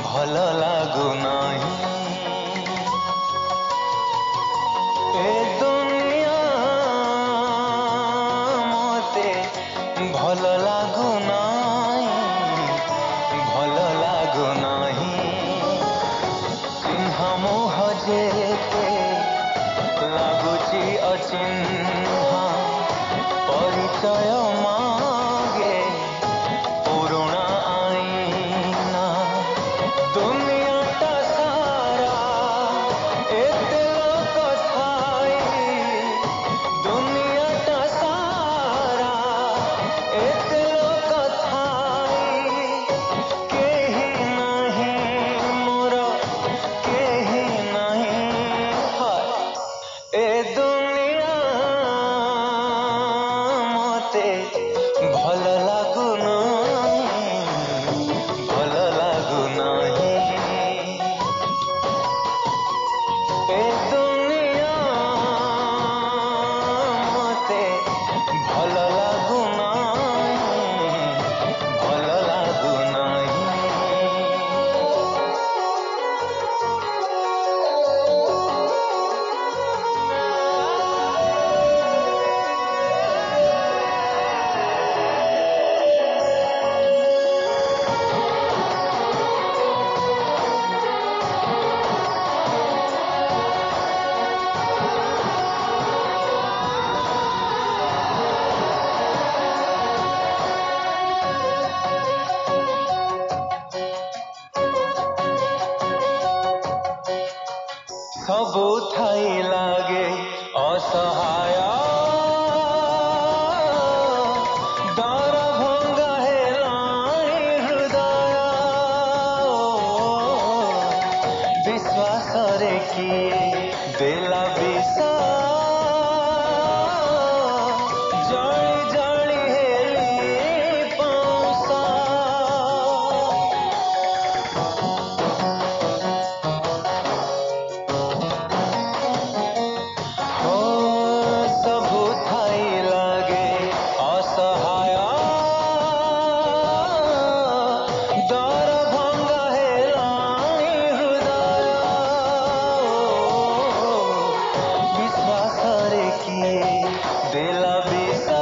भल लागुनाही ए दुनिया मते भल लागुनाही भल लागुनाही चिन्ह मुह जेते लागुची अचिन्हा परिचय मागे पुरुणा आईना दुनियाटा सारा एते लोक थाई दुनियाटा सारा एते लोक थाई केही नहीं मोर केही नहीं हाय ए दुनिया मते भल लागुनाही भल लागुनाही ए दुनिया मते भल लागुनाही भल लागुनाही। सबु थाई लागे असहाय दर भंगा हेलाणी हृदय विश्वास रे किए देला विषा जली जली हेली पाउसा सबु थाई लागे असहाय दर भंगा हेलाणी हृदय विश्वास रे किए देला विषा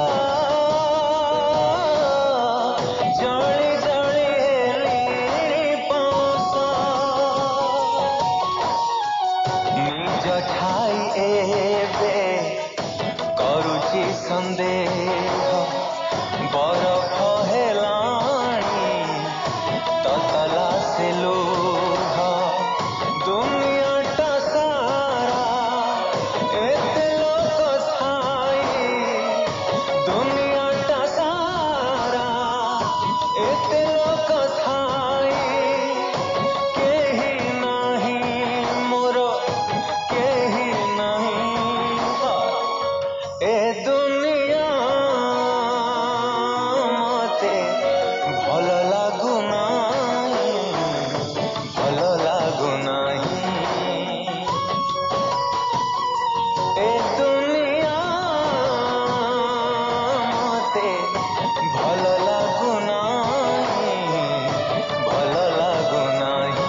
जली जली हेली पाउसा निज ठाई एबे करुची संदेह बरफ हेलाणी ततला से लुह दुनियाटा सारा एते लोक थाई दुनियाटा सारा एते लोक थाई केही नहीं मोर केही नहीं हाय ए दुनिया मते भल लागुनाही भल लागुनाही ए दुनिया मते भल लागुनाही भल लागुनाही।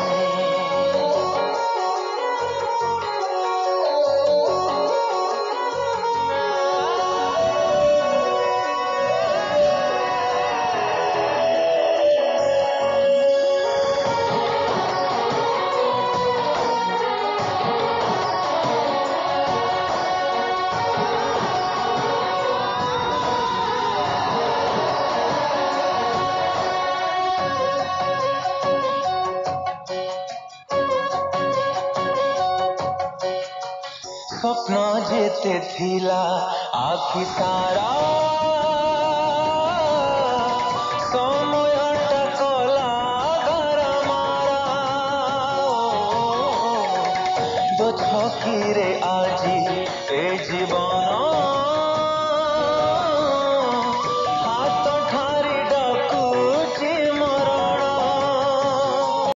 स्वप्न जेते थिला आखि सारा समयटा कला घर मारा दो छकी रे आजी ए जीवन